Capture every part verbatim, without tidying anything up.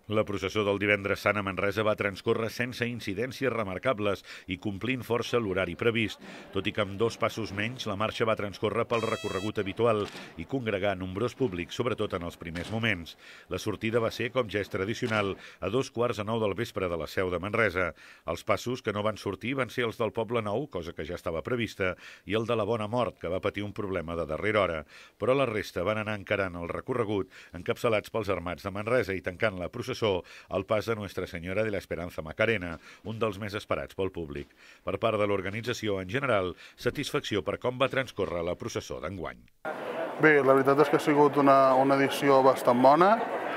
La processó del divendres sant a Manresa va transcórrer sense incidències remarcables i complint força l'horari previst. Tot i que amb dos passos menys, la marxa va transcórrer pel recorregut habitual i congregar nombrós públic, sobretot en els primers moments. La sortida va ser, com ja és tradicional, a dos quarts a nou del vespre de la seu de Manresa. Els passos que no van sortir van ser els del Poble Nou, cosa que ja estava prevista, i el de la Bona Mort, que va patir un problema de darrera hora. Però la resta van anar encarant el recorregut, encapçalats pels Armats de Manresa i tancant la processó al pas de Nuestra Senyora de la Esperanza Macarena, un dels més esperats pel públic. Per part de l'organització en general, satisfacció per com va transcórrer la processó d'enguany. Bé, la veritat és que ha sigut una, una edició bastant bona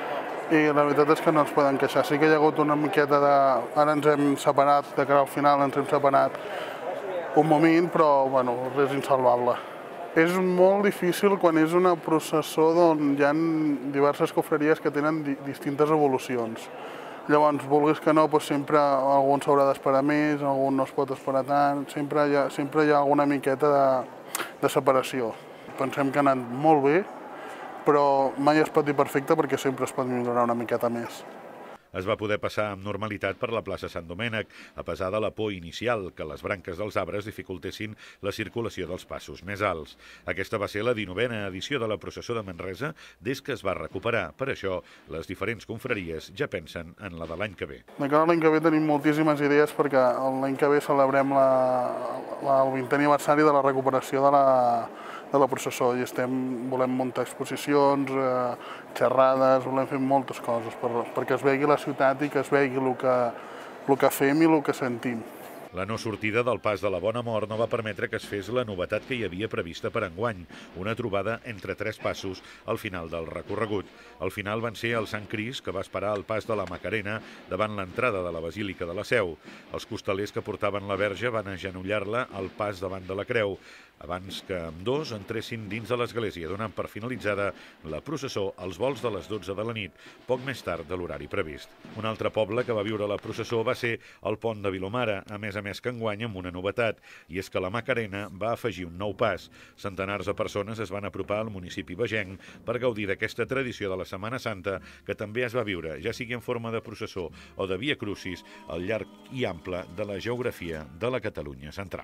i la veritat és que no ens podem queixar. Sí que hi ha hagut una miqueta de... Ara ens hem separat, de cara al final ens hem separat un moment, però bueno, res insalvable. És molt difícil quan és una processó on hi ha diverses cofreries que tenen di distintes evolucions. Llavors, vulguis que no, doncs sempre algun s'haurà d'esperar més, algun no es pot esperar tant, sempre hi ha, sempre hi ha alguna miqueta de, de separació. Pensem que ha anat molt bé, però mai es pot dir perfecte perquè sempre es pot millorar una miqueta més. Es va poder passar amb normalitat per la plaça Sant Domènec, a pesar de la por inicial que les branques dels arbres dificultessin la circulació dels passos més alts. Aquesta va ser la dinovena edició de la processó de Manresa des que es va recuperar. Per això, les diferents confraries ja pensen en la de l'any que ve. De cara a l'any que ve tenim moltíssimes idees perquè l'any que ve celebrem la, la, el vintè aniversari de la recuperació de la, de la processó i estem, volem muntar exposicions, eh, xerrades, volem fer moltes coses per, perquè es vegi la ciutat i que es vegi el que, el que fem i el que sentim. La no sortida del pas de la Bona Mort no va permetre que es fes la novetat que hi havia prevista per enguany, una trobada entre tres passos al final del recorregut. Al final van ser el Sant Crist, que va esperar el pas de la Macarena davant l'entrada de la Basílica de la Seu. Els costalers que portaven la Verge van agenollar-la al pas davant de la Creu, abans que ambdós entressin dins de l'església, donant per finalitzada la processó als volts de les dotze de la nit, poc més tard de l'horari previst. Un altre poble que va viure la processó va ser el Pont de Vilomara, a més a més que enguany amb una novetat, i és que la Macarena va afegir un nou pas. Centenars de persones es van apropar al municipi vegenc per gaudir d'aquesta tradició de la Setmana Santa, que també es va viure, ja sigui en forma de processó o de via crucis, al llarg i ample de la geografia de la Catalunya central.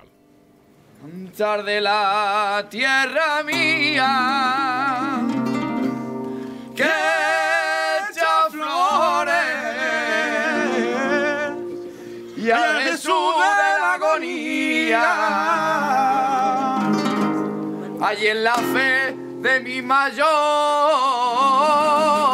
Cantar de la tierra mía que echa flores y a Jesús de la agonía allí en la fe de mi mayor